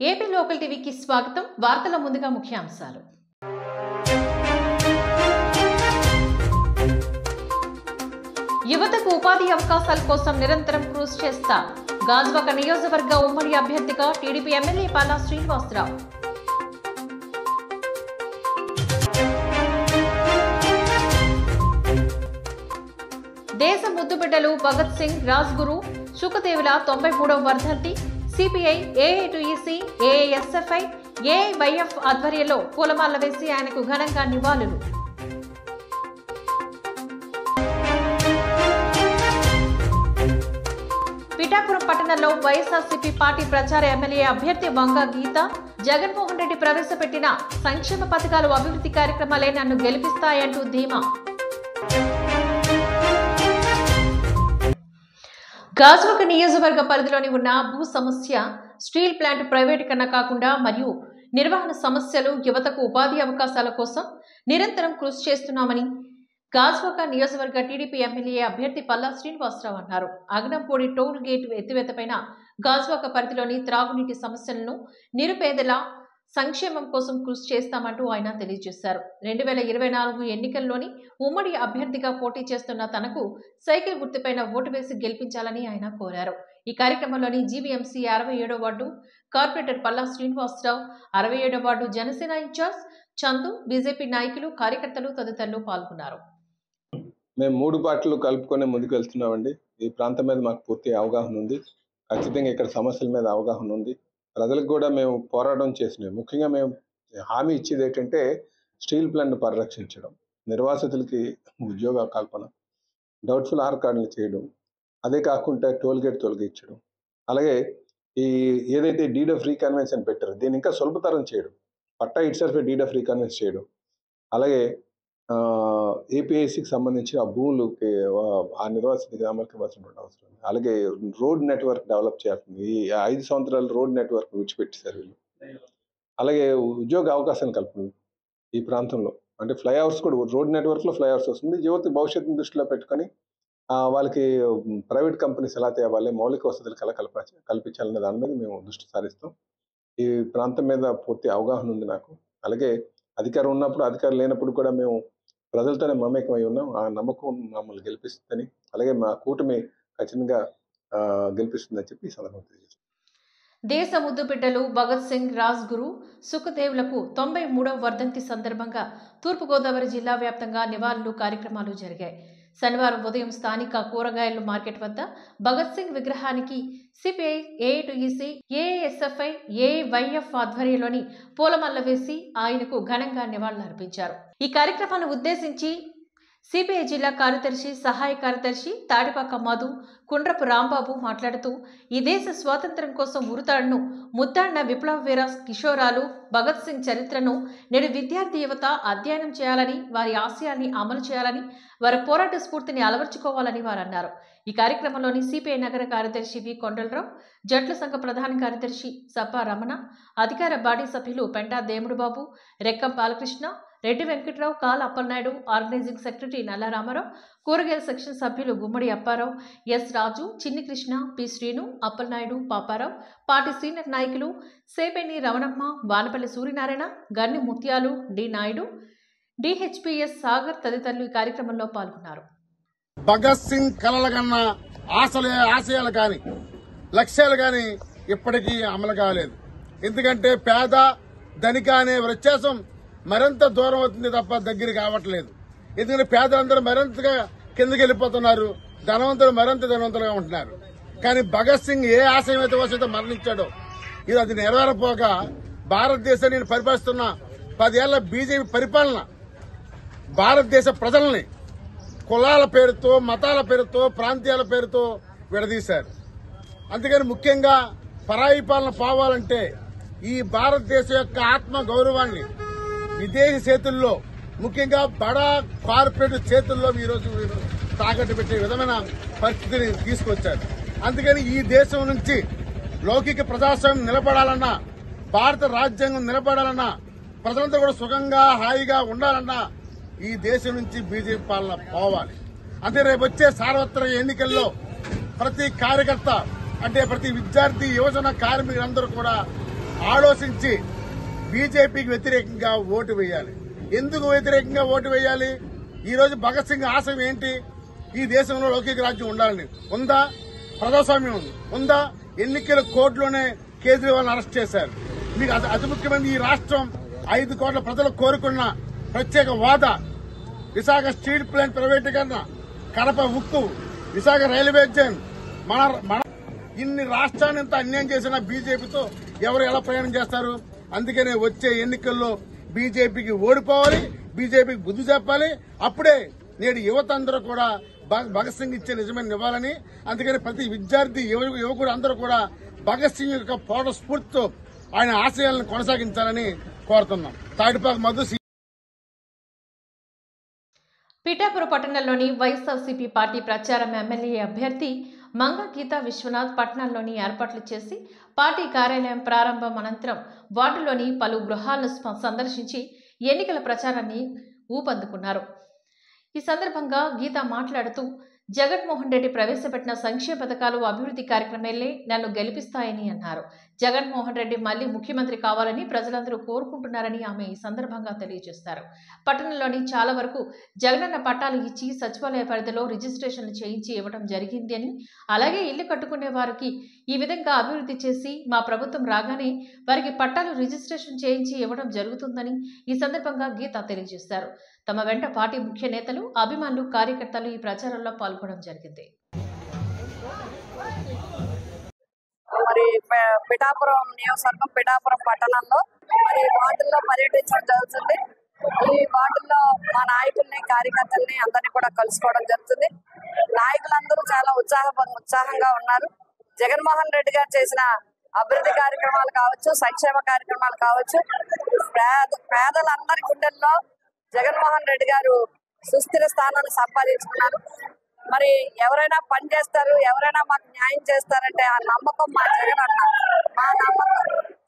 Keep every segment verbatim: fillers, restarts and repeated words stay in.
AP local టీవీకి స్వాగతం. వార్తల ముందుగా ముఖ్యాంశాలు. యువతకు ఉపాధి అవకాశాల కోసం నిరంతరం కృషి చేస్తా గాజువాక నియోజకవర్గ ఉమ్మడి అభ్యర్థిగా టీడీపీ ఎమ్మెల్యే పల్లా శ్రీనివాసరావు. దేశ ముద్దుబిడ్డలు భగత్ సింగ్, రాజ్గురు, సుఖదేవుల తొంభై మూడవ వర్ధంతి సిపిఐ, ఏఐటియుసి, ఏఐఎస్ఎఫ్ఐ, ఏఐవైఎఫ్ ఆధ్వర్యంలో పూలమాల వేసి ఆయనకు ఘనంగా నివాళులు. పిఠాపురం పట్టణంలో వైఎస్ఆర్సీపీ పార్టీ ప్రచార ఎమ్మెల్యే అభ్యర్థి వంగ గీత, జగన్మోహన్ రెడ్డి ప్రవేశపెట్టిన సంక్షేమ పథకాలు, అభివృద్ధి కార్యక్రమాలే నన్ను గెలిపిస్తాయంటూ ధీమా. గాజువాక నియోజకవర్గ పరిధిలోని ఉన్న భూ సమస్య, స్టీల్ ప్లాంట్ ప్రైవేటీకరణ కాకుండా మరియు నిర్వహణ సమస్యలు, యువతకు ఉపాధి అవకాశాల కోసం నిరంతరం కృషి చేస్తున్నామని గాజువాక నియోజకవర్గ టీడీపీ ఎమ్మెల్యే అభ్యర్థి పల్లా శ్రీనివాసరావు అన్నారు. అగ్నంపూడి టోల్ గేట్ ఎత్తివేతపైన గాజువాక పరిధిలోని త్రాగునీటి సమస్యలను, నిరుపేదల సంక్షేమం కోసం కృషి చేస్తామంటూ ఆయన తెలియజేశారు. రెండు వేల ఇరవై నాలుగు ఎన్నికల్లోని ఉమ్మడి అభ్యర్థిగా పోటీ చేస్తున్న తనకు సైకిల్ గుర్తుపైన ఓటు వేసి గెలిపించాలని ఆయన కోరారు. ఈ కార్యక్రమంలోని జీవీఎంసీ అరవై ఏడో వార్డు కార్పొరేటర్ పల్లా శ్రీనివాసరావు, అరవై ఏడో వార్డు జనసేన ఇన్ఛార్జ్ చందు, బీజేపీ నాయకులు, కార్యకర్తలు తదితరులు పాల్గొన్నారు. మేము మూడు పార్టీలు కలుపుకొని ముందుకు వెళ్తున్నామండి. ఈ ప్రాంతం మీద మాకు పూర్తి అవగాహన ఉంది. ఖచ్చితంగా ఇక్కడ సమస్యల మీద అవగాహన ఉంది. ప్రజలకు కూడా మేము పోరాటం చేసినాం. ముఖ్యంగా మేము హామీ ఇచ్చేది ఏంటంటే స్టీల్ ప్లాంట్ పరిరక్షించడం, నిర్వాసితులకి ఉద్యోగ కల్పన, డౌట్ఫుల్ ఆర్ కార్డులు చేయడం, అదే కాకుండా టోల్ గేట్ తొలగించడం, అలాగే ఈ ఏదైతే డీడ్ ఆఫ్ రీకన్వెన్షన్ పెట్టారో దీన్ని ఇంకా సులభతరం చేయడం, patta it self deed of reconveyance చేయడం, అలాగే ఏపీఐసికి సంబంధించిన ఆ భూములకి ఆ నిర్వాసిత గ్రామాలకు ఇవ్వాల్సినటువంటి అవసరం ఉంది. అలాగే రోడ్ నెట్వర్క్ డెవలప్ చేస్తుంది. ఈ ఐదు సంవత్సరాలు రోడ్ నెట్వర్క్ విడిచిపెట్టేశారు వీళ్ళు. అలాగే ఉద్యోగ అవకాశాలు కల్పన ఈ ప్రాంతంలో, అంటే ఫ్లైఓవర్స్ కూడా రోడ్ నెట్వర్క్లో ఫ్లైఓవర్స్ వస్తుంది. యువత భవిష్యత్తును దృష్టిలో పెట్టుకొని వాళ్ళకి ప్రైవేట్ కంపెనీస్ ఎలా తేవాలి, మౌలిక వసతులకు ఎలా కల్ప కల్పించాలనే దాని మీద మేము దృష్టి సారిస్తాం. ఈ ప్రాంతం మీద పూర్తి అవగాహన ఉంది నాకు. అలాగే అధికారం ఉన్నప్పుడు, అధికారం లేనప్పుడు కూడా మేము ప్రజలతోనే మమేకమై ఉన్నాం. ఆ నమ్మకం మమ్మల్ని గెలిపిస్తుందని, అలాగే మా కూటమి ఖచ్చితంగా గెలిపిస్తుందని చెప్పి ఈ సందర్భంగా తెలియజేస్తాం. దేశ ముద్దు బిడ్డలు భగత్ సింగ్, రాజ్గురు, సుఖదేవులకు తొంభై మూడవ వర్ధంతి సందర్భంగా తూర్పుగోదావరి జిల్లా వ్యాప్తంగా నివాళులు కార్యక్రమాలు జరిగాయి. శనివారం ఉదయం స్థానిక కూరగాయల మార్కెట్ వద్ద భగత్ సింగ్ విగ్రహానికి సిపిఐ, ఏఐటియుసి, ఏఐఎస్ఎఫ్ఐ, ఏఐవైఎఫ్ ఆధ్వర్యంలోని పూలమాల వేసి ఆయనకు ఘనంగా నివాళులర్పించారు. ఈ కార్యక్రమాన్ని ఉద్దేశించి సిపిఐ జిల్లా కార్యదర్శి, సహాయ కార్యదర్శి తాడిపాక మధు, కుండ్రపు రాంబాబు మాట్లాడుతూ, ఈ దేశ స్వాతంత్ర్యం కోసం ఉరుతాడును ముద్దాడిన విప్లవ వీర కిషోరాలు భగత్ సింగ్ చరిత్రను నేడు విద్యార్థి యువత అధ్యయనం చేయాలని, వారి ఆశయాన్ని అమలు చేయాలని, వారి పోరాట స్ఫూర్తిని అలవర్చుకోవాలని వారు అన్నారు. ఈ కార్యక్రమంలోని సిపిఐ నగర కార్యదర్శి వి కొండలరావు, జట్ల సంఘ ప్రధాన కార్యదర్శి సప్పా రమణ, అధికార బాడీ సభ్యులు పెంటా దేముడుబాబు, రెక్కం బాలకృష్ణ, రెడ్డి వెంకట్రావు, కాల్ అప్పలనాయుడు, ఆర్గనైజింగ్ సెక్రటరీ నల్ల రామారావు, కూరగాయల సెక్షన్ సభ్యులు గుమ్మడి Apparao, S Raju, Chinni Krishna, P Srinu, Appalanaidu, Paparao, party senior నాయకులు సేపెని రమణమ్మ, వానపల్లి సూర్యనారాయణ, గన్ని ముత్యాలు, డి నాయుడు, డిహెచ్పిఎస్ సాగర్ తదితరులు ఈ కార్యక్రమంలో పాల్గొన్నారు. భగత్ సింగ్ కలల కన్నా ఆశలే ఆశయాలు కానీ లక్ష్యాలు కానీ ఇప్పటికీ అమలు కాలేదు. ఎందుకంటే పేద ధనిక అనే వ్యత్యాసం మరింత దూరం అవుతుంది తప్ప దగ్గర కావట్లేదు. ఎందుకంటే పేదలందరూ మరింతగా కిందకి వెళ్ళిపోతున్నారు, ధనవంతులు మరింత ధనవంతులుగా ఉంటున్నారు. కానీ భగత్ సింగ్ ఏ ఆశయం అయితే వస్తే మరణించాడో ఇది అది నెరవేరపోగా భారతదేశాన్ని పరిపాలిస్తున్న పదేళ్ల బీజేపీ పరిపాలన భారతదేశ ప్రజల్ని కులాల పేరుతో, మతాల పేరుతో, ప్రాంతీయాల పేరుతో విడదీశారు. అందుకని ముఖ్యంగా పరాయి పాలన పోవాలంటే ఈ భారతదేశం యొక్క ఆత్మ గౌరవాన్ని విదేశీ చేతుల్లో, ముఖ్యంగా బడా కార్పొరేట్ చేతుల్లో ఈరోజు తాకట్టు పెట్టే విధమైన పరిస్థితిని తీసుకొచ్చారు. అందుకని ఈ దేశం నుంచి లౌకిక ప్రజాస్వామ్యం నిలబడాలన్నా, భారత రాజ్యాంగం నిలబడాలన్నా, ప్రజలంతా కూడా సుఖంగా హాయిగా ఉండాలన్నా ఈ దేశం నుంచి బీజేపీ పాలన పోవాలి. అంటే రేపు వచ్చే సార్వత్రిక ఎన్నికల్లో ప్రతి కార్యకర్త అంటే ప్రతి విద్యార్థి, యువజన, కార్మికులందరూ కూడా ఆలోచించి బీజేపీకి వ్యతిరేకంగా ఓటు వేయాలి. ఎందుకు వ్యతిరేకంగా ఓటు వేయాలి? ఈ రోజు భగత్ సింగ్ ఆశయం ఏంటి? ఈ దేశంలో లౌకిక రాజ్యం ఉండాలని ఉందా? ప్రజాస్వామ్యం ఉందా? ఎన్నికల కోర్టులోనే కేజ్రీవాల్ అరెస్ట్ చేశారు. మీకు అతి ముఖ్యమైన ఈ రాష్ట్రం ఐదు కోట్ల ప్రజలు కోరుకున్న ప్రత్యేక వాదా, విశాఖ స్టీల్ ప్లాంట్ ప్రైవేటీకరణ, కడప ఉక్కు, విశాఖ రైల్వే జోన్, మన మన ఇన్ని రాష్ట్రాన్ని ఎంత అన్యాయం చేసిన బీజేపీతో ఎవరు ఎలా ప్రయాణం చేస్తారు? అందుకనే వచ్చే ఎన్నికల్లో బీజేపీకి ఓడిపోవాలి, బీజేపీకి బుద్ధి చెప్పాలి. అప్పుడే నేడు యువత అందరూ కూడా భగత్ సింగ్ ఇచ్చే నిజమైన ఇవ్వాలని, అందుకని ప్రతి విద్యార్థి యువకుడు అందరూ కూడా భగత్ సింగ్ యొక్క పోరాట స్ఫూర్తితో ఆయన ఆశయాలను కొనసాగించాలని కోరుతున్నాం. తాడిపాక మధు. పిఠాపురం పట్టణంలోని వైఎస్ఆర్సీపీ పార్టీ ప్రచారం ఎమ్మెల్యే అభ్యర్థి మంగ గీతా విశ్వనాథ్ పట్టణంలోని ఏర్పాట్లు చేసి పార్టీ కార్యాలయం ప్రారంభం అనంతరం వార్డులోని పలు గృహాలను సందర్శించి ఎన్నికల ప్రచారాన్ని ఊపందుకున్నారు. ఈ సందర్భంగా గీత మాట్లాడుతూ జగన్మోహన్ రెడ్డి ప్రవేశపెట్టిన సంక్షేమ పథకాలు, అభివృద్ధి కార్యక్రమాలే నన్ను గెలిపిస్తాయని అన్నారు. జగన్మోహన్ రెడ్డి మళ్లీ ముఖ్యమంత్రి కావాలని ప్రజలందరూ కోరుకుంటున్నారని ఆమె ఈ సందర్భంగా తెలియజేశారు. పట్టణంలోని చాలా వరకు జగనన్న పట్టాలు ఇచ్చి సచివాలయ పరిధిలో రిజిస్ట్రేషన్లు చేయించి ఇవ్వడం జరిగింది అని, అలాగే ఇల్లు కట్టుకునే వారికి ఈ విధంగా అభివృద్ధి చేసి మా ప్రభుత్వం రాగానే వారికి పట్టాలు రిజిస్ట్రేషన్ చేయించి ఇవ్వడం జరుగుతుందని ఈ సందర్భంగా గీత తెలియజేశారు. తమ వెంట పార్టీ ముఖ్య నేతలు, అభిమానులు, కార్యకర్తలు ఈ ప్రచారంలో పాల్గొనడం జరిగింది. మరి పిఠాపురం నియోజకవర్గం పిఠాపురం పట్టణంలో మరి వార్డుల్లో పర్యటించడం జరుగుతుంది. ఈ వార్డుల్లో మా నాయకుల్ని, కార్యకర్తల్ని అందరినీ కూడా కలుసుకోవడం జరుగుతుంది. నాయకులందరూ చాలా ఉత్సాహ ఉత్సాహంగా ఉన్నారు. జగన్మోహన్ రెడ్డి గారు చేసిన అభివృద్ధి కార్యక్రమాలు కావచ్చు, సంక్షేమ కార్యక్రమాలు కావచ్చు, పేద పేదలందరి గుండెల్లో జగన్మోహన్ రెడ్డి గారు సుస్థిర స్థానాన్ని సంపాదించుకున్నారు. మరి ఎవరైనా పని చేస్తారు, ఎవరైనా మాకు న్యాయం చేస్తారంటే ఆ నమ్మకం మా జగన్ అన్న మా నమ్మకం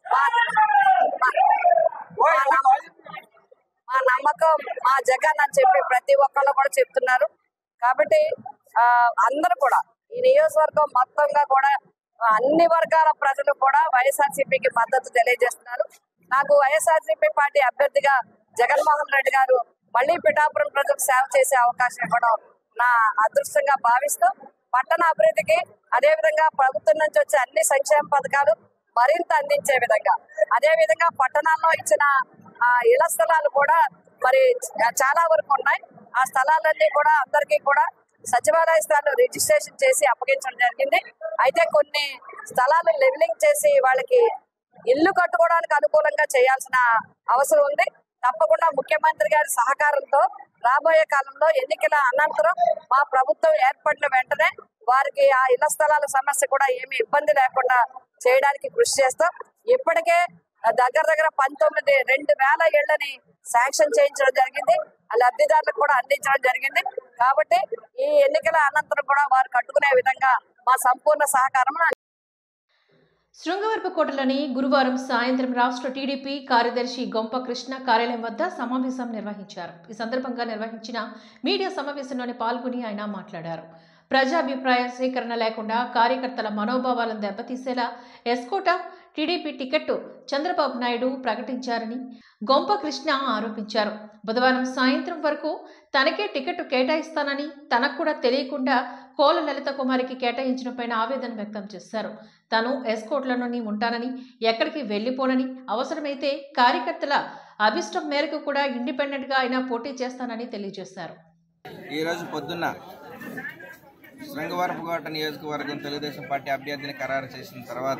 మా నమ్మకం మా జగన్ అని చెప్పి ప్రతి ఒక్కళ్ళు కూడా చెప్తున్నారు. కాబట్టి ఆ అందరూ కూడా ఈ నియోజకవర్గం మొత్తంగా కూడా అన్ని వర్గాల ప్రజలు కూడా వైఎస్ఆర్సీపీకి మద్దతు తెలియజేస్తున్నారు. నాకు వైఎస్ఆర్సీపీ పార్టీ అభ్యర్థిగా జగన్మోహన్ రెడ్డి గారు మళ్లీ పిఠాపురం ప్రజలకు సేవ చేసే అవకాశం ఇవ్వడం నా అదృష్టంగా భావిస్తూ పట్టణ అభివృద్ధికి, అదేవిధంగా ప్రభుత్వం నుంచి వచ్చే అన్ని సంక్షేమ పథకాలు మరింత అందించే విధంగా, అదే విధంగా పట్టణాల్లో ఇచ్చిన ఆ ఇళ్ల స్థలాలు కూడా మరి చాలా వరకు ఉన్నాయి. ఆ స్థలాలన్నీ కూడా అందరికీ కూడా సచివాలయ స్థలాలు రిజిస్ట్రేషన్ చేసి అప్పగించడం జరిగింది. అయితే కొన్ని స్థలాలు లెవెలింగ్ చేసి వాళ్ళకి ఇల్లు కట్టుకోవడానికి అనుకూలంగా చేయాల్సిన అవసరం ఉంది. తప్పకుండా ముఖ్యమంత్రి గారి సహకారంతో రాబోయే కాలంలో ఎన్నికల అనంతరం మా ప్రభుత్వం ఏర్పడిన వెంటనే వారికి ఆ ఇళ్ల స్థలాల సమస్య కూడా ఏమి ఇబ్బంది లేకుండా చేయడానికి కృషి చేస్తాం. ఇప్పటికే దగ్గర దగ్గర పంతొమ్మిది రెండు వేల ఇళ్లని శాంక్షన్ చేయించడం జరిగింది. లబ్ధిదారులకు కూడా అందించడం జరిగింది. కాబట్టి ఈ ఎన్నికల అనంతరం కూడా వారు కట్టుకునే విధంగా మా సంపూర్ణ సహకారం. శృంగవరపుకోటలోని గురువారం సాయంత్రం రాష్ట్ర టీడీపీ కార్యదర్శి గొంప కృష్ణ కార్యాలయం వద్ద సమావేశం నిర్వహించారు. ఈ సందర్భంగా నిర్వహించిన మీడియా సమావేశంలోని పాల్గొని ఆయన మాట్లాడారు. ప్రజాభిప్రాయ సేకరణ లేకుండా కార్యకర్తల మనోభావాలను దెబ్బతీసేలా ఎస్కోట టీడీపీ టికెట్ చంద్రబాబు నాయుడు ప్రకటించారని గొంప కృష్ణ ఆరోపించారు. బుధవారం సాయంత్రం వరకు తనకే టికెట్ కేటాయిస్తానని తనకు కూడా తెలియకుండా కోల లలిత కుమారికి కేటాయించడంపై ఆవేదన వ్యక్తం చేశారు. తాను ఎస్కోట్లలోని ఉంటానని, ఎక్కడికి వెళ్లిపోనని, అవసరమైతే కార్యకర్తల అభిష్టం మేరకు కూడా ఇండిపెండెంట్ గా అయినా పోటీ చేస్తానని తెలియజేశారు. ఈ రోజు పొద్దున్న శృంగవరపుకోట నియోజకవర్గం తెలుగుదేశం పార్టీ అభ్యర్థిని ఖరారు చేసిన తర్వాత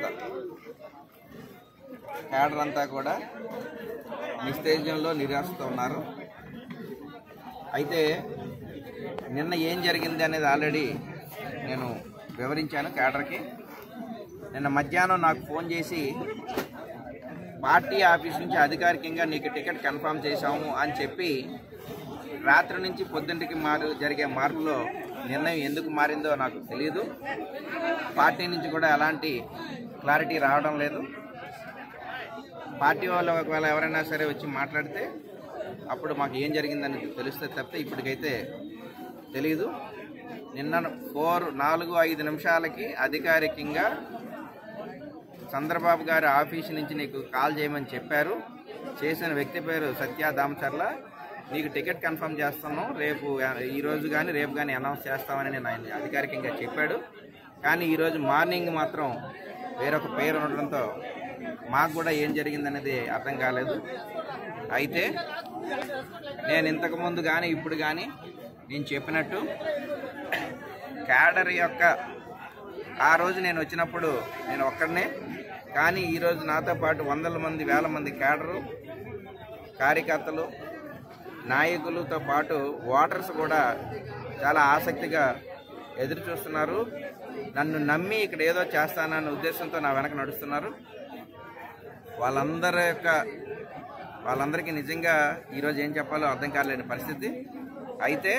క్యాడర్ అంతా కూడా నిస్తేజంలో నిరాశతో ఉన్నారు. అయితే నిన్న ఏం జరిగింది అనేది ఆల్రెడీ నేను వివరించాను క్యాడర్కి. నిన్న మధ్యాహ్నం నాకు ఫోన్ చేసి పార్టీ ఆఫీస్ నుంచి అధికారికంగా నీకు టికెట్ కన్ఫర్మ్ చేశాము అని చెప్పి రాత్రి నుంచి పొద్దుంటికి మారు జరిగే మార్పులో నిర్ణయం ఎందుకు మారిందో నాకు తెలియదు. పార్టీ నుంచి కూడా ఎలాంటి క్లారిటీ రావడం లేదు. పార్టీ వాళ్ళు ఒకవేళ ఎవరైనా సరే వచ్చి మాట్లాడితే అప్పుడు మాకు ఏం జరిగిందని తెలిస్తే తప్పితే ఇప్పటికైతే తెలియదు. నిన్న ఫోర్ నాలుగు ఐదు నిమిషాలకి అధికారికంగా చంద్రబాబు గారి ఆఫీస్ నుంచి నీకు కాల్ చేయమని చెప్పారు. చేసిన వ్యక్తి పేరు సత్య దామచర్ల. నీకు టికెట్ కన్ఫర్మ్ చేస్తున్నాం, రేపు ఈరోజు కానీ రేపు కానీ అనౌన్స్ చేస్తామని నేను ఆయన అధికారికంగా చెప్పాడు. కానీ ఈరోజు మార్నింగ్ మాత్రం వేరొక పేరు ఉండడంతో మాకు కూడా ఏం జరిగిందనేది అర్థం కాలేదు. అయితే నేను ఇంతకుముందు కానీ ఇప్పుడు కానీ నేను చెప్పినట్టు క్యాడర్ యొక్క ఆ రోజు నేను వచ్చినప్పుడు నేను ఒక్కడనే, కానీ ఈరోజు నాతో పాటు వందల మంది వేల మంది క్యాడరు కార్యకర్తలు నాయకులతో పాటు ఓటర్స్ కూడా చాలా ఆసక్తిగా ఎదురు చూస్తున్నారు. నన్ను నమ్మి ఇక్కడ ఏదో చేస్తానన్న ఉద్దేశంతో నా వెనక నడుస్తున్నారు. వాళ్ళందరి యొక్క వాళ్ళందరికీ నిజంగా ఈరోజు ఏం చెప్పాలో అర్థం కాలేని పరిస్థితి. అయితే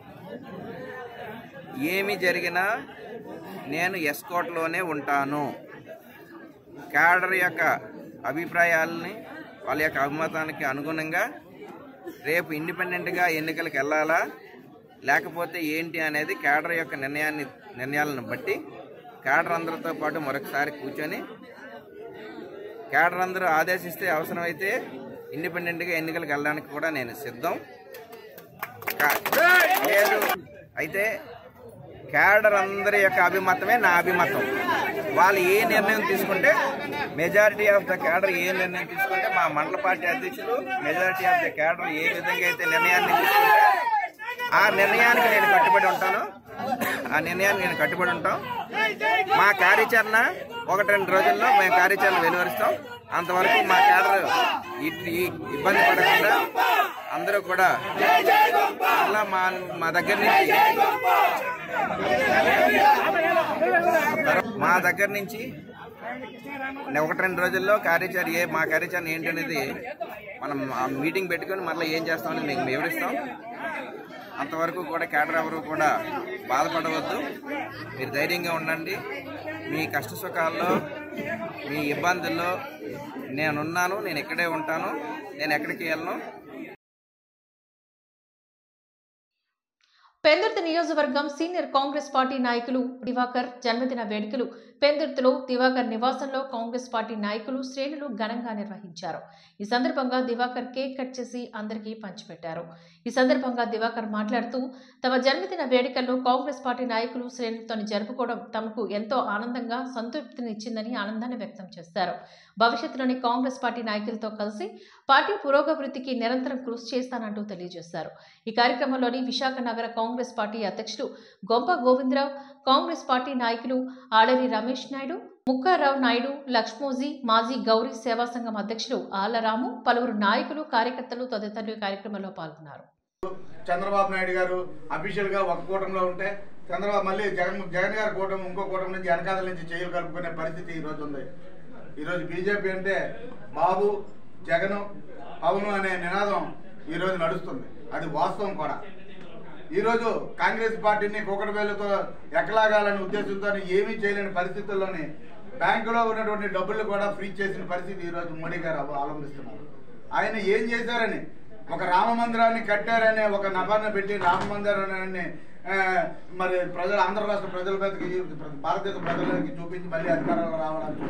ఏమి జరిగినా నేను ఎస్కోట్లోనే ఉంటాను. క్యాడర్ యొక్క అభిప్రాయాలని వాళ్ళ యొక్క అభిమతానికి అనుగుణంగా రేపు ఇండిపెండెంట్గా ఎన్నికలకు వెళ్ళాలా లేకపోతే ఏంటి అనేది క్యాడర్ యొక్క నిర్ణయాన్ని నిర్ణయాలను బట్టి క్యాడర్ అందరితో పాటు మరొకసారి కూర్చొని క్యాడర్ అందరూ ఆదేశిస్తే అవసరమైతే ఇండిపెండెంట్గా ఎన్నికలకు వెళ్ళడానికి కూడా నేను సిద్ధం లేదు. అయితే క్యాడర్ అందరి యొక్క అభిమతమే నా అభిమతం. వాళ్ళు ఏ నిర్ణయం తీసుకుంటే మెజారిటీ ఆఫ్ ద క్యాడర్ ఏ నిర్ణయం తీసుకుంటే మా మండల పార్టీ అధ్యక్షులు మెజారిటీ ఆఫ్ ద క్యాడర్ ఏ విధంగా అయితే నిర్ణయాన్ని తీసుకుంటే ఆ నిర్ణయానికి నేను కట్టుబడి ఉంటాను. ఆ నిర్ణయాన్ని నేను కట్టుబడి ఉంటాం. మా కార్యాచరణ ఒకటి రెండు రోజుల్లో మేము కార్యాచరణ వెలువరుస్తాం. అంతవరకు మా క్యాడర్ ఇబ్బంది పడకుండా అందరూ కూడా అలా మా మా దగ్గర నుంచి మా దగ్గర నుంచి ఒకటి రెండు రోజుల్లో కార్యాచరణ ఏ మా కార్యాచరణ ఏంటనేది మనం మీటింగ్ పెట్టుకొని మళ్ళీ ఏం చేస్తామని మేము వివరిస్తాం. అంతవరకు కూడా క్యాడర్ ఎవరు కూడా బాధపడవద్దు. మీరు ధైర్యంగా ఉండండి. మీ కష్ట సుఖాల్లో మీ ఇబ్బందుల్లో నేనున్నాను. నేను ఇక్కడే ఉంటాను. నేను ఎక్కడికి వెళ్ళను. పెందుర్తి నియోజకవర్గం సీనియర్ కాంగ్రెస్ పార్టీ నాయకులు దివాకర్ జన్మదిన వేడుకలు పెందుర్తిలో దివాకర్ నివాసంలో కాంగ్రెస్ పార్టీ నాయకులు శ్రేణులు ఘనంగా నిర్వహించారు. ఈ సందర్భంగా దివాకర్ కేక్ కట్ చేసి అందరికీ పంచిపెట్టారు. ఈ సందర్భంగా దివాకర్ మాట్లాడుతూ తమ జన్మదిన వేడుకల్లో కాంగ్రెస్ పార్టీ నాయకులు శ్రేణులతో జరుపుకోవడం తమకు ఎంతో ఆనందంగా సంతృప్తినిచ్చిందని ఆనందాన్ని వ్యక్తం చేశారు. భవిష్యత్తులోని కాంగ్రెస్ పార్టీ నాయకులతో కలిసి పార్టీ పురోగతికి నిరంతరం కృషి చేస్తానంటూ తెలియజేశారు. ఈ కార్యక్రమంలోని విశాఖ నగర కాంగ్రెస్ పార్టీ అధ్యక్షుడు గొంప గోవిందరావు, కాంగ్రెస్ పార్టీ నాయకులు ఆడరి రమేష్ నాయుడు, ముక్కారావు నాయుడు, లక్ష్మోజీ, మాజీ గౌరీ సేవా సంఘం అధ్యక్షులు ఆలరాము, పలువురు నాయకులు కార్యకర్తలు తదితరులు కార్యక్రమంలో పాల్గొన్నారు. చంద్రబాబు నాయుడు గారు అఫీషియల్ గా ఒక కూటమిలో ఉంటే చంద్రబాబు మళ్ళీ జగన్ జగన్ గారి కూటమి ఇంకో కూటమి నుంచి వెనకాల నుంచి చేయలు కలుపుకునే పరిస్థితి ఈ రోజు ఉంది. ఈరోజు బీజేపీ అంటే బాబు జగన్ పవన్ అనే నినాదం ఈరోజు నడుస్తుంది. అది వాస్తవం కూడా. ఈరోజు కాంగ్రెస్ పార్టీని కుక్కటి వేలతో ఎక్కలాగాలనే ఉద్దేశంతో ఏమీ చేయలేని పరిస్థితుల్లోని బ్యాంకులో ఉన్నటువంటి డబ్బులు కూడా ఫ్రీజ్ చేసిన పరిస్థితి ఈరోజు మోడీ గారు అవలంబిస్తున్నారు. ఆయన ఏం చేశారని ఒక రామ మందిరాన్ని కట్టారనే ఒక నభాన్ని పెట్టి రామ మందిరాన్ని మరి ప్రజలు ఆంధ్ర రాష్ట్ర ప్రజల మీదకి భారతదేశ ప్రజలకి చూపించి మళ్ళీ అధికారంలో రావడానికి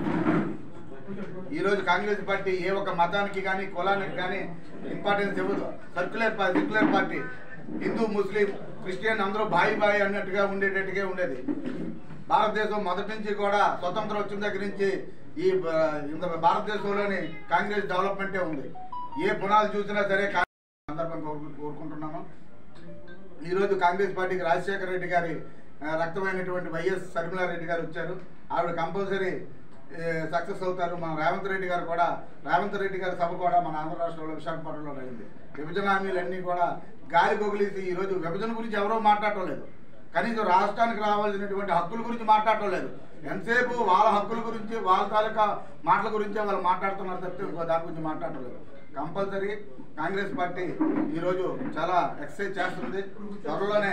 ఈరోజు కాంగ్రెస్ పార్టీ ఏ ఒక్క మతానికి కానీ కులానికి కానీ ఇంపార్టెన్స్ ఇవ్వదు. Secular secular party Hindu Muslim Christian అందరూ బాయి బాయి అన్నట్టుగా ఉండేటట్టుగా ఉండేది. భారతదేశం మొదటి నుంచి కూడా స్వతంత్రం వచ్చిన దగ్గర నుంచి ఈ భారతదేశంలోని కాంగ్రెస్ డెవలప్మెంటే ఉంది. ఏ పునాలు చూసినా సరే సందర్భంగా కోరుకుంటున్నాము. ఈరోజు కాంగ్రెస్ పార్టీకి రాజశేఖర రెడ్డి గారి రక్తమైనటువంటి వైఎస్ షర్మిలారెడ్డి గారు వచ్చారు. ఆవిడ కంపల్సరీ సక్సెస్ అవుతారు. మన రేవంత్ రెడ్డి గారు కూడా రేవంత్ రెడ్డి గారి సభ కూడా మన ఆంధ్ర రాష్ట్రంలో విశాఖపట్నంలో జరిగింది. విభజన హామీలన్నీ కూడా గాలి కొగిలిసి ఈరోజు విభజన గురించి ఎవరో మాట్లాడటం లేదు. కనీసం రాష్ట్రానికి రావాల్సినటువంటి హక్కుల గురించి మాట్లాడటం లేదు. ఎంతసేపు వాళ్ళ హక్కుల గురించి వాళ్ళ తాలూకా మాటల గురించే వాళ్ళు మాట్లాడుతున్నారు తప్పితే ఇంకో దాని గురించి మాట్లాడటం లేదు. కంపల్సరీ కాంగ్రెస్ పార్టీ ఈరోజు చాలా ఎక్సర్సైజ్ చేస్తుంది. త్వరలోనే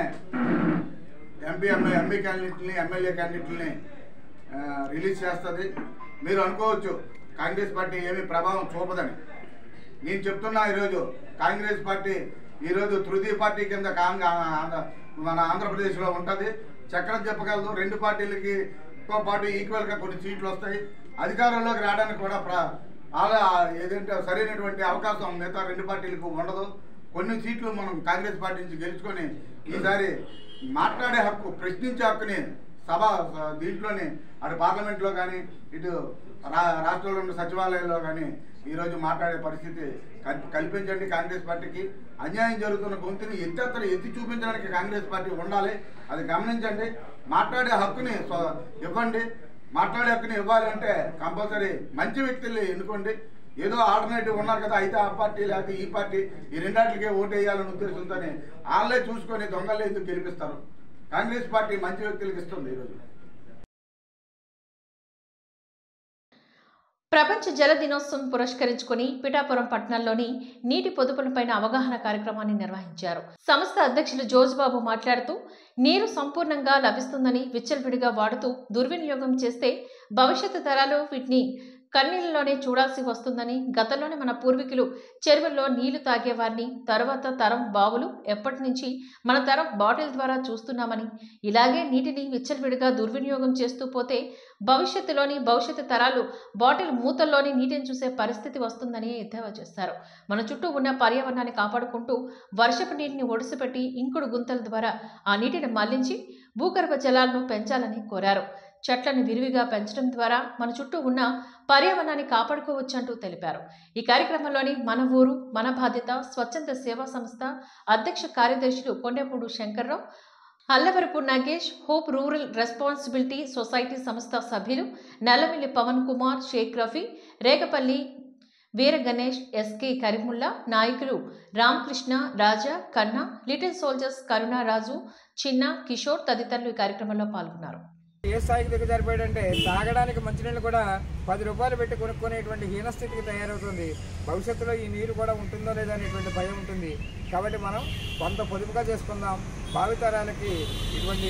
ఎంపీ ఎంఏ ఎంపీ క్యాండిడేట్ని ఎమ్మెల్యే క్యాండిడేట్ని రిలీజ్ చేస్తుంది. మీరు అనుకోవచ్చు కాంగ్రెస్ పార్టీ ఏమీ ప్రభావం చూపదని. నేను చెప్తున్నా ఈరోజు కాంగ్రెస్ పార్టీ ఈరోజు తృతీయ పార్టీ కింద మన ఆంధ్రప్రదేశ్లో ఉంటుంది. చక్రం చెప్పగలదు. రెండు పార్టీలకి తో పాటు ఈక్వల్గా కొన్ని సీట్లు వస్తాయి. అధికారంలోకి రావడానికి కూడా ప్ర అలా ఏదంటే సరైనటువంటి అవకాశం మిగతా రెండు పార్టీలకు ఉండదు. కొన్ని సీట్లు మనం కాంగ్రెస్ పార్టీ నుంచి గెలుచుకొని ఈసారి మాట్లాడే హక్కు, ప్రశ్నించే హక్కుని సభ దీంట్లోని అటు పార్లమెంట్లో కానీ ఇటు రా రాష్ట్రంలో ఉన్న సచివాలయంలో కానీ ఈరోజు మాట్లాడే పరిస్థితి కల్పించండి. కాంగ్రెస్ పార్టీకి అన్యాయం జరుగుతున్న గొంతుని ఎత్తెత్తలు ఎత్తి చూపించడానికి కాంగ్రెస్ పార్టీ ఉండాలి. అది గమనించండి. మాట్లాడే హక్కుని ఇవ్వండి. మాట్లాడే హక్కుని ఇవ్వాలి అంటే కంపల్సరీ మంచి వ్యక్తుల్ని ఎన్నుకోండి. ఏదో ఆల్టర్నేటివ్ ఉన్నారు కదా, అయితే ఆ పార్టీ లేకపోతే ఈ పార్టీ, ఈ రెండాటికే ఓటు వేయాలనే ఉద్దేశంతోనే వాళ్ళే చూసుకొని దొంగలే ఎందుకు గెలిపిస్తారు. కాంగ్రెస్ పార్టీ మంచి వ్యక్తులకు ఇస్తుంది. ఈరోజు ప్రపంచ జల దినోత్సవం పురస్కరించుకుని పిఠాపురం పట్టణంలోని నీటి పొదుపులపైన అవగాహన కార్యక్రమాన్ని నిర్వహించారు. సంస్థ అధ్యక్షులు జోజ్బాబు మాట్లాడుతూ నీరు సంపూర్ణంగా లభిస్తుందని విచ్చలవిడిగా వాడుతూ దుర్వినియోగం చేస్తే భవిష్యత్తు తరాలు వీటిని కన్నీళ్లలోనే చూడాల్సి వస్తుందని, గతంలోనే మన పూర్వీకులు చెరువుల్లో నీళ్లు తాగేవారిని, తరువాత తరం బావులు, ఎప్పటి నుంచి మన తరం బాటిల్ ద్వారా చూస్తున్నామని, ఇలాగే నీటిని విచ్చలవిడిగా దుర్వినియోగం చేస్తూ పోతే భవిష్యత్తులోని భవిష్యత్తు తరాలు బాటిల్ మూతల్లోని నీటిని చూసే పరిస్థితి వస్తుందని ఎద్దేవా చేశారు. మన చుట్టూ ఉన్న పర్యావరణాన్ని కాపాడుకుంటూ వర్షపు నీటిని ఒడిసిపెట్టి ఇంకుడు గుంతల ద్వారా ఆ నీటిని మళ్లించి భూగర్భ జలాలను పెంచాలని కోరారు. చెట్లను విరివిగా పెంచడం ద్వారా మన చుట్టూ ఉన్న పర్యావరణాన్ని కాపాడుకోవచ్చంటూ తెలిపారు. ఈ కార్యక్రమంలోని మన ఊరు మన బాధ్యత స్వచ్ఛంద సేవా సంస్థ అధ్యక్ష కార్యదర్శులు Kondepudu Shankarrao, Allavarapu Nagesh, hope rural responsibility society సంస్థ సభ్యులు నల్లమిల్లి పవన్ కుమార్, షేక్ రఫీ, రేగపల్లి వీర గణేష్, ఎస్కే కరీముల్లా, నాయకులు రామకృష్ణ, రాజా, కన్నా, లిటిల్ సోల్జర్స్ కరుణారాజు, చిన్న, కిషోర్ తదితరులు ఈ కార్యక్రమంలో పాల్గొన్నారు. ఏ స్థాయికి దిగజారిపోయాడంటే తాగడానికి మంచినీళ్ళు కూడా పది రూపాయలు పెట్టి కొనుక్కునేటువంటి హీనస్థితికి తయారవుతుంది. భవిష్యత్తులో ఈ నీరు కూడా ఉంటుందో లేదో అనేటువంటి భయం ఉంటుంది. కాబట్టి మనం కొంత పొదుపుగా చేసుకుందాం. భావితరాలకి ఇటువంటి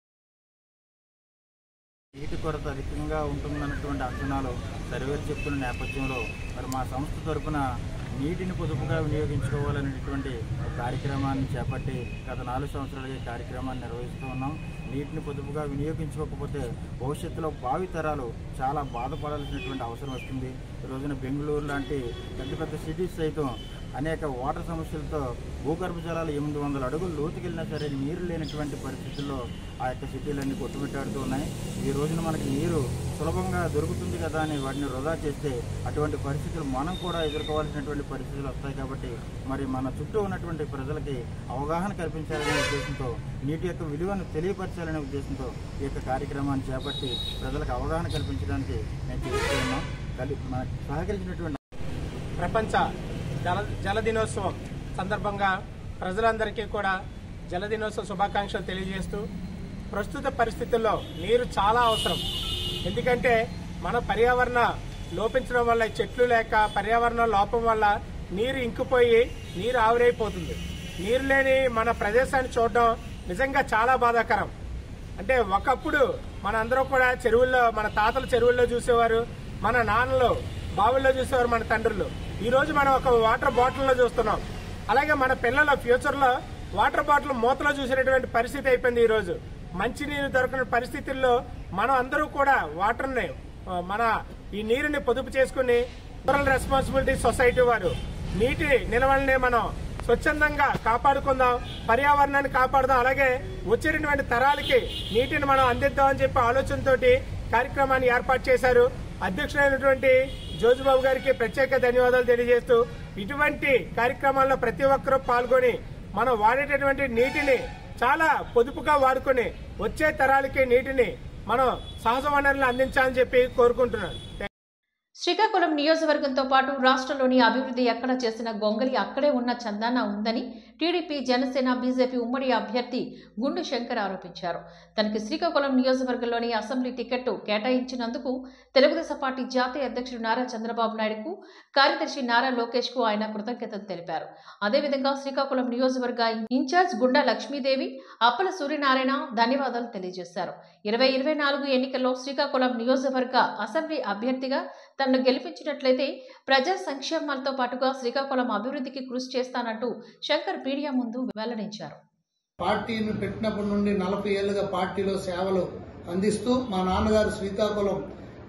నీటి కొరత అధికంగా ఉంటుందన్నటువంటి అంచనాలు సర్వేలు చెప్తున్న నేపథ్యంలో మరి మా సంస్థ తరఫున నీటిని పొదుపుగా వినియోగించుకోవాలనేటువంటి కార్యక్రమాన్ని చేపట్టి గత నాలుగు సంవత్సరాలుగా ఈ కార్యక్రమాన్ని నిర్వహిస్తూ ఉన్నాం. నీటిని పొదుపుగా వినియోగించుకోకపోతే భవిష్యత్తులో భావితరాలు చాలా బాధపడాల్సినటువంటి అవసరం వస్తుంది. ఈ రోజున బెంగళూరు లాంటి పెద్ద పెద్ద సిటీస్ సైతం అనేక వాటర్ సమస్యలతో భూగర్భ జలాలు ఎనిమిది వందల అడుగులు లోతుకెళ్ళినా సరే నీరు లేనటువంటి పరిస్థితుల్లో ఆ యొక్క సిటీలన్నీ కొట్టుమిట్టాడుతూ ఉన్నాయి. ఈ రోజున మనకి నీరు సులభంగా దొరుకుతుంది కదా అని వాటిని వృధా చేస్తే అటువంటి పరిస్థితులు మనం కూడా ఎదుర్కోవాల్సినటువంటి పరిస్థితులు వస్తాయి. కాబట్టి మరి మన చుట్టూ ఉన్నటువంటి ప్రజలకి అవగాహన కల్పించాలనే ఉద్దేశంతో, నీటి యొక్క విలువను తెలియపరచాలనే ఉద్దేశంతో ఈ యొక్క కార్యక్రమాన్ని చేపట్టి ప్రజలకు అవగాహన కల్పించడానికి నేను చేస్తూ ఉన్నాం. కలి మనకు సహకరించినటువంటి ప్రపంచ జల జల దినోత్సవం సందర్భంగా ప్రజలందరికీ కూడా జల దినోత్సవ శుభాకాంక్షలు తెలియజేస్తూ, ప్రస్తుత పరిస్థితుల్లో నీరు చాలా అవసరం. ఎందుకంటే మన పర్యావరణ లోపించడం వల్ల, చెట్లు లేక పర్యావరణ లోపం వల్ల నీరు ఇంకిపోయి నీరు ఆవిరైపోతుంది. నీరు లేని మన ప్రదేశాన్ని చూడడం నిజంగా చాలా బాధాకరం. అంటే ఒకప్పుడు మన అందరూ కూడా చెరువుల్లో, మన తాతలు చెరువుల్లో చూసేవారు, మన నాన్నలు బావుల్లో చూసేవారు, మన తండ్రులు. ఈ రోజు మనం ఒక వాటర్ బాటిల్లో చూస్తున్నాం. అలాగే మన పిల్లల ఫ్యూచర్ లో వాటర్ బాటిల్ మూతలో చూసేటువంటి పరిస్థితి అయిపోయింది. ఈ రోజు మంచినీరు దొరకని పరిస్థితుల్లో మనం అందరూ కూడా వాటర్ ని, మన ఈ నీరుని పొదుపు చేసుకుని రూరల్ రెస్పాన్సిబిలిటీ సొసైటీ వారు నీటి నిల్వల్ని మనం స్వచ్ఛందంగా కాపాడుకుందాం, పర్యావరణాన్ని కాపాడుదాం, అలాగే వచ్చేటువంటి తరాలకి నీటిని మనం అందిద్దామని చెప్పి ఆలోచనతోటి కార్యక్రమాన్ని ఏర్పాటు చేశారు. అధ్యక్షుడైనటువంటి జోజుబాబు గారికి ప్రత్యేక ధన్యవాదాలు తెలియజేస్తూ, ఇటువంటి కార్యక్రమాల్లో ప్రతి ఒక్కరూ పాల్గొని మనం వాడేటటువంటి నీటిని చాలా పొదుపుగా వాడుకుని వచ్చే తరాలకి నీటిని మనం సహజ వనరులు అందించాలని చెప్పి కోరుకుంటున్నాను. శ్రీకాకుళం నియోజకవర్గంతో పాటు రాష్ట్రంలోని అభివృద్ధి ఎక్కడ చేసిన గొంగలి అక్కడే ఉన్న చందాన ఉందని టీడీపీ, జనసేన, బీజేపీ ఉమ్మడి అభ్యర్థి గుండు శంకర్ ఆరోపించారు. తనకి శ్రీకాకుళం నియోజకవర్గంలోని అసెంబ్లీ టికెట్ కేటాయించినందుకు తెలుగుదేశం పార్టీ జాతీయ అధ్యక్షుడు నారా చంద్రబాబు నాయుడుకు, కార్యదర్శి నారా లోకేష్ కు ఆయన కృతజ్ఞతలు తెలిపారు. అదేవిధంగా శ్రీకాకుళం నియోజకవర్గ ఇన్ఛార్జ్ గుండా లక్ష్మీదేవి, అప్పల సూర్యనారాయణ ధన్యవాదాలు తెలియజేశారు. ఇరవై ఇరవై నాలుగు ఎన్నికల్లో శ్రీకాకుళం నియోజకవర్గ అసెంబ్లీ అభ్యర్థిగా తనను గెలిపించినట్లయితే ప్రజా సంక్షేమాలతో పాటుగా శ్రీకాకుళం అభివృద్ధికి కృషి చేస్తానంటూ శంకర్ మీడియా ముందు వెల్లడించారు. పార్టీని పెట్టినప్పటి నుండి నలభై ఏళ్లుగా పార్టీలో సేవలు అందిస్తూ మా నాన్నగారు శ్రీకాకుళం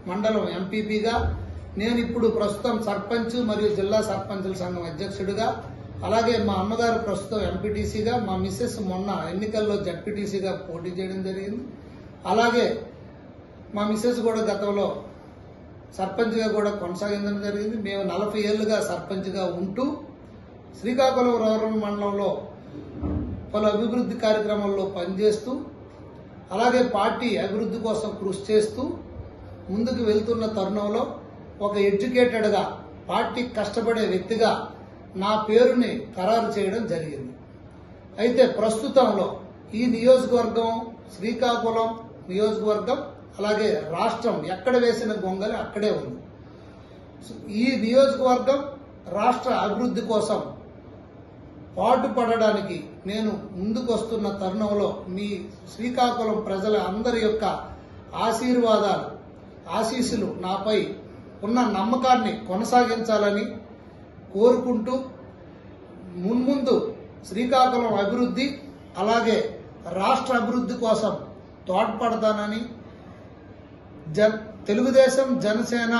మండలం ఎంపీపీగా, నేను ఇప్పుడు ప్రస్తుతం సర్పంచ్ మరియు జిల్లా సర్పంచుల సంఘం అధ్యక్షుడిగా, అలాగే మా అమ్మగారు ప్రస్తుతం ఎంపీటీసీగా, మా మిస్సెస్ మొన్న ఎన్నికల్లో జడ్పీటీసీగా పోటీ చేయడం జరిగింది. అలాగే మా మిస్సెస్ కూడా గతంలో సర్పంచ్గా కూడా కొనసాగించడం జరిగింది. మేము నలభై ఏళ్లుగా సర్పంచ్గా ఉంటూ శ్రీకాకుళం రూరల్ మండలంలో పలు అభివృద్ధి కార్యక్రమాల్లో పనిచేస్తూ, అలాగే పార్టీ అభివృద్ధి కోసం కృషి చేస్తూ ముందుకు వెళ్తున్న తరుణంలో ఒక ఎడ్యుకేటెడ్గా పార్టీ కష్టపడే వ్యక్తిగా నా పేరుని ఖరారు చేయడం జరిగింది. అయితే ప్రస్తుతంలో ఈ నియోజకవర్గం, శ్రీకాకుళం నియోజకవర్గం, అలాగే రాష్ట్రం ఎక్కడ వేసిన గొంగలి అక్కడే ఉంది. ఈ నియోజకవర్గం రాష్ట్ర అభివృద్ధి కోసం పాటుపడడానికి నేను ముందుకొస్తున్న తరుణంలో మీ శ్రీకాకుళం ప్రజల అందరి యొక్క ఆశీర్వాదాలు, ఆశీస్సులు నాపై ఉన్న నమ్మకాన్ని కొనసాగించాలని కోరుకుంటూ మున్ముందు శ్రీకాకుళం అభివృద్ధి అలాగే రాష్ట్ర అభివృద్ధి కోసం తోడ్పడతానని, జన్ తెలుగుదేశం, జనసేన,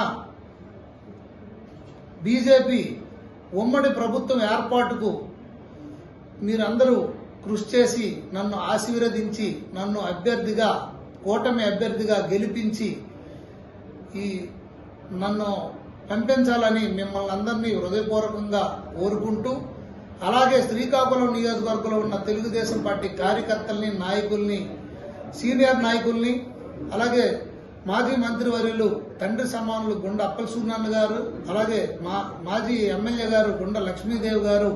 బీజేపీ ఉమ్మడి ప్రభుత్వం ఏర్పాటుకు మీరందరూ కృషి చేసి నన్ను ఆశీర్వదించి నన్ను అభ్యర్థిగా, కూటమి అభ్యర్థిగా గెలిపించి ఈ నన్ను పంపించాలని మిమ్మల్ని అందరినీ హృదయపూర్వకంగా కోరుకుంటూ, అలాగే శ్రీకాకుళం నియోజకవర్గంలో ఉన్న తెలుగుదేశం పార్టీ కార్యకర్తల్ని, నాయకుల్ని, సీనియర్ నాయకుల్ని, అలాగే మాజీ మంత్రివర్యులు తండ్రి సమానులు గుండ అప్పల సూర్యనారాయణ గారు, అలాగే మా మాజీ ఎమ్మెల్యే గారు గుండ లక్ష్మీదేవి గారు,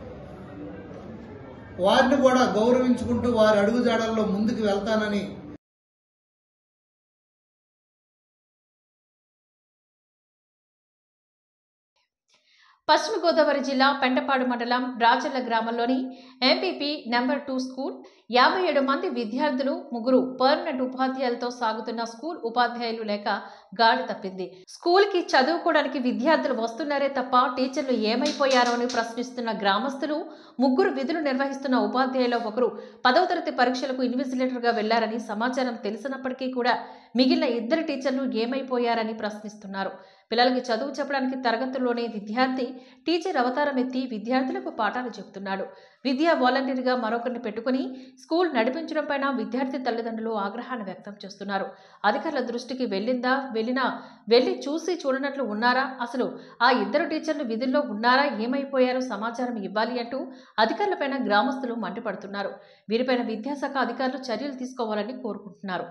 వారిని కూడా గౌరవించుకుంటూ వారి అడుగుజాడల్లో ముందుకు వెళ్తానని పశ్చిమ గోదావరి జిల్లా పెంటపాడు మండలం రాజల్ల గ్రామంలోని ఎంపీపీ నెంబర్ టూ స్కూల్ యాభై ఏడు మంది విద్యార్థులు, ముగ్గురు పర్మనెంట్ ఉపాధ్యాయులతో సాగుతున్న స్కూల్ ఉపాధ్యాయులు లేక గాడి తప్పింది. స్కూల్ కి చదువుకోవడానికి విద్యార్థులు వస్తున్నారే తప్ప టీచర్లు ఏమైపోయారో అని ప్రశ్నిస్తున్న గ్రామస్తులు, ముగ్గురు విధులు నిర్వహిస్తున్న ఉపాధ్యాయులు ఒకరు పదవ తరగతి పరీక్షలకు ఇన్విజిలేటర్ గా వెళ్లారని సమాచారం తెలిసినప్పటికీ కూడా మిగిలిన ఇద్దరు టీచర్లు ఏమైపోయారని ప్రశ్నిస్తున్నారు. పిల్లలకి చదువు చెప్పడానికి తరగతుల్లోనే విద్యార్థి టీచర్ అవతారం ఎత్తి విద్యార్థులకు పాఠాలు చెబుతున్నాడు. విద్యా వాలంటీర్గా మరొకరిని పెట్టుకుని స్కూల్ నడిపించడం పైన విద్యార్థి తల్లిదండ్రులు ఆగ్రహాన్ని వ్యక్తం చేస్తున్నారు. అధికారుల దృష్టికి వెళ్ళిందా, వెళ్ళినా వెళ్లి చూసి చూడనట్లు ఉన్నారా, అసలు ఆ ఇద్దరు టీచర్లు విధుల్లో ఉన్నారా, ఏమైపోయారో సమాచారం ఇవ్వాలి అంటూ అధికారులపైన గ్రామస్తులు మండిపడుతున్నారు. వీరిపైన విద్యాశాఖ అధికారులు చర్యలు తీసుకోవాలని కోరుకుంటున్నారు.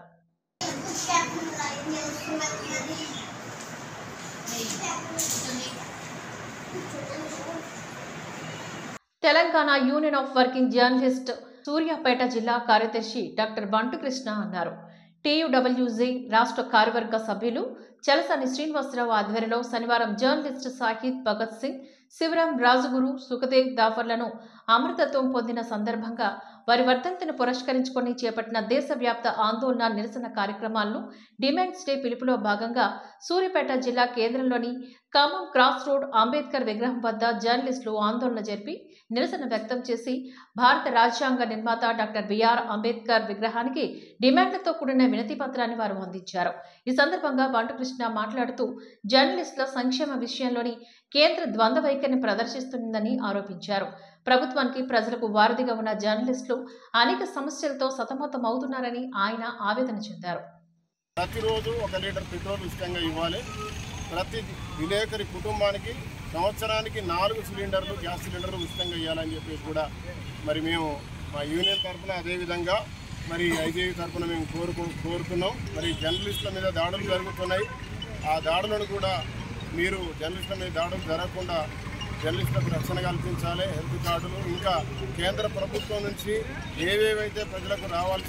Telangana union of working journalist Suryapet జిల్లా కార్యదర్శి డాక్టర్ బంటు కృష్ణ అన్నారు. టీయూడబ్ల్యూజీ రాష్ట్ర కార్యవర్గ సభ్యులు చలసాని శ్రీనివాసరావు ఆధ్వర్యంలో శనివారం జర్నలిస్ట్ సాహిద్ భగత్ సింగ్, శివరాం రాజుగురు, సుఖదేవ్ దాఫర్లను అమృతత్వం పొందిన సందర్భంగా వారి వర్ధంతిని పురస్కరించుకొని చేపట్టిన దేశవ్యాప్త ఆందోళన, నిరసన కార్యక్రమాలను డిమాండ్స్ డే పిలుపులో భాగంగా సూర్యాపేట జిల్లా కేంద్రంలోని ఖమ్మం క్రాస్ రోడ్ అంబేద్కర్ విగ్రహం వద్ద జర్నలిస్టులు ఆందోళన జరిపి నిరసన వ్యక్తం చేసి భారత రాజ్యాంగ నిర్మాత డాక్టర్ బిఆర్ అంబేద్కర్ విగ్రహానికి డిమాండ్లతో కూడిన వినతి పత్రాన్ని వారు అందించారు. ఈ సందర్భంగా బంటుకృష్ణ మాట్లాడుతూ జర్నలిస్టుల సంక్షేమ విషయంలోని కేంద్ర ద్వంద్వ వైఖరిని ప్రదర్శిస్తుందని ఆరోపించారు. ప్రభుత్వానికి ప్రజలకు వారధిగా ఉన్న జర్నలిస్టులు అనేక సమస్యలతో సతమతం అవుతున్నారని ఆయన ఆవేదన చెందారు. ప్రతిరోజు ఒక లీటర్ పెట్రోల్ ఉచితంగా ఇవ్వాలి. ప్రతి విలేకరి కుటుంబానికి సంవత్సరానికి నాలుగు సిలిండర్లు, గ్యాస్ సిలిండర్లు ఉచితంగా ఇవ్వాలని చెప్పేసి కూడా మరి మేము మా యూనియన్ తరఫున, అదేవిధంగా మరి ఐజేయూ తరఫున మేము కోరుకు కోరుతున్నాం. మరి జర్నలిస్టుల మీద దాడులు జరుగుతున్నాయి. ఆ దాడులను కూడా మీరు జర్నలిస్టుల మీద దాడులు జరగకుండా జర్నలిస్టులకు రక్షణ కల్పించాలి. హెల్త్ కార్డులు, ఇంకా కేంద్ర ప్రభుత్వం నుంచి ఏవేవైతే ప్రజలకు రావాల్సి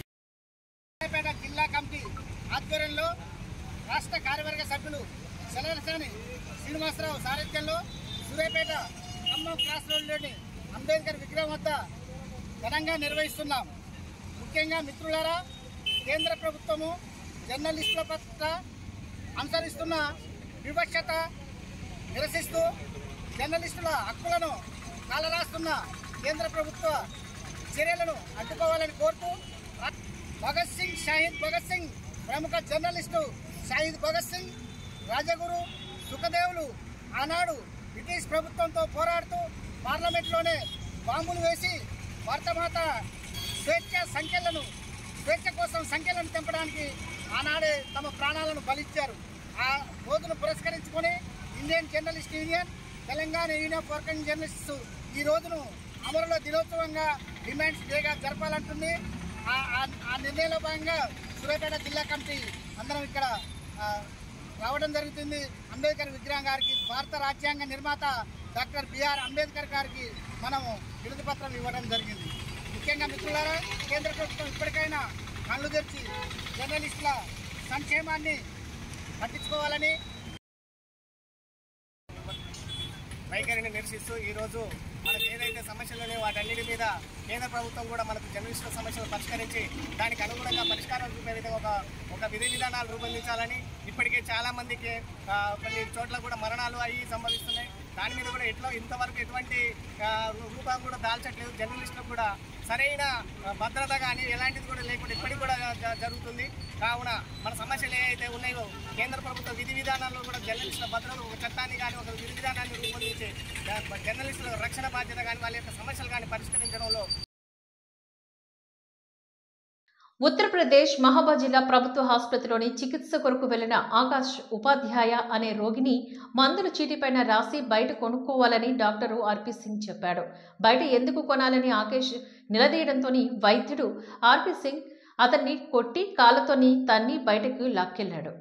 జిల్లా కమిటీ ఆధ్వర్యంలో రాష్ట్ర కార్యవర్గ సభ్యులు చలసాని శ్రీనివాసరావు సారథ్యంలో సూర్యాపేట ఖమ్మం క్రాస్ రోడ్లోని అంబేద్కర్ విగ్రహం వద్ద ఘనంగా నిర్వహిస్తున్నాం. ముఖ్యంగా మిత్రులారా, కేంద్ర ప్రభుత్వము జర్నలిస్టుల పట్ల అనుసరిస్తున్న వివక్షత నిరసిస్తూ జర్నలిస్టుల హక్కులను కాలరాస్తున్న కేంద్ర ప్రభుత్వ చర్యలను అడ్డుకోవాలని కోరుతూ భగత్ సింగ్, షాహిద్ భగత్ సింగ్, ప్రముఖ జర్నలిస్టు షాహిద్ భగత్ సింగ్ రాజగురు సుఖదేవులు ఆనాడు బ్రిటిష్ ప్రభుత్వంతో పోరాడుతూ పార్లమెంట్లోనే బాంబులు వేసి భారతమాత స్వేచ్ఛ సంఖ్యలను స్వేచ్ఛ కోసం సంఖ్యలను తెంపడానికి ఆనాడే తమ ప్రాణాలను బలిచ్చారు. ఆ రోజును పురస్కరించుకొని Indian journalist union, Telangana union of working journalists ఈ రోజును అమరుల దినోత్సవంగా డిమాండ్స్ డేగా జరపాలంటుంది. ఆ నిర్ణయంలో భాగంగా సూర్యాపేట జిల్లా కమిటీ అందరం ఇక్కడ రావడం జరుగుతుంది. అంబేద్కర్ విగ్రహం గారికి, భారత రాజ్యాంగ నిర్మాత డాక్టర్ బిఆర్ అంబేద్కర్ గారికి మనం వినతి పత్రం ఇవ్వడం జరిగింది. ముఖ్యంగా మిత్రులారా, కేంద్ర ప్రభుత్వం ఇప్పటికైనా కళ్ళు తెరిచి జర్నలిస్టుల సంక్షేమాన్ని పట్టించుకోవాలని వైఖరిని నిరసిస్తూ ఈరోజు మనకు ఏదైతే సమస్యలు ఉన్నాయో వాటన్నిటి మీద కేంద్ర ప్రభుత్వం కూడా మనకు జర్నలిస్టుల సమస్యలు పరిష్కరించి దానికి అనుగుణంగా పరిష్కారం చూపే విధంగా ఒక ఒక విధి విధానాలు రూపొందించాలని, ఇప్పటికే చాలామందికి కొన్ని చోట్ల కూడా మరణాలు అవి సంభవిస్తున్నాయి. దాని మీద కూడా ఎట్లా ఇంతవరకు ఎటువంటి రూపం కూడా దాల్చట్లేదు. జర్నలిస్టులకు కూడా సరైన భద్రత కానీ ఎలాంటిది కూడా లేకుండా ఇప్పటికి కూడా జరుగుతుంది. కావున మన సమస్యలు ఏవైతే ఉన్నాయో కేంద్ర ప్రభుత్వ విధి విధానాల్లో కూడా జర్నలిస్టుల భద్రత ఒక చట్టాన్ని కానీ ఒక విధి విధానాన్ని రూపొందించి జర్నలిస్టుల రక్షణ బాధ్యత కానీ వాళ్ళ యొక్క సమస్యలు కానీ పరిష్కరించడంలో. ఉత్తరప్రదేశ్ మహాబాద్ జిల్లా ప్రభుత్వ ఆసుపత్రిలోని చికిత్స కొరకు వెళ్లిన ఆకాష్ ఉపాధ్యాయ అనే రోగిని మందుల చీటీపైన రాసి బయట కొనుక్కోవాలని డాక్టరు ఆర్పీ సింగ్ చెప్పాడు. బయట ఎందుకు కొనాలని ఆకేష్ నిలదీయడంతో వైద్యుడు ఆర్పీ సింగ్ అతన్ని కొట్టి కాళ్ళతోని తన్ని బయటకు లాక్కెళ్లాడు.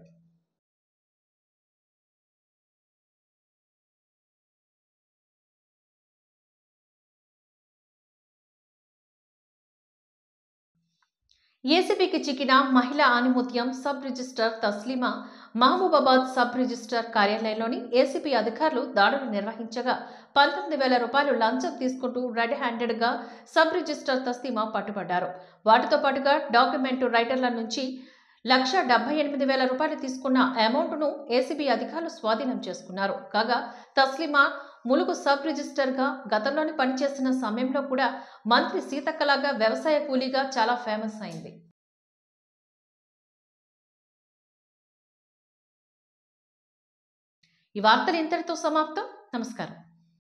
ఏసీబీకి చిక్కిన మహిళా ఆనిముత్యం sub register Taslima Mahabubabad sub register కార్యాలయంలోని ఏసీబీ అధికారులు దాడులు నిర్వహించగా పంతొమ్మిది వేల రూపాయలు లంచం తీసుకుంటూ రెడ్ హ్యాండెడ్ గా సబ్ రిజిస్టర్ తస్లీమా పట్టుబడ్డారు. వాటితో పాటుగా డాక్యుమెంట్ రైటర్ల నుంచి లక్ష డెబ్బై ఎనిమిది వేల రూపాయలు తీసుకున్న అమౌంట్ను ఏసీబీ అధికారులు స్వాధీనం చేసుకున్నారు. కాగా తస్లీమా ములుగు సబ్ రిజిస్టర్గా గతంలోని పనిచేసిన సమయంలో కూడా మంత్రి సీతక్కలాగా వ్యవసాయ కూలీగా చాలా ఫేమస్ అయింది. ఈ వార్తలు ఇంతటితో సమాప్తం. నమస్కారం.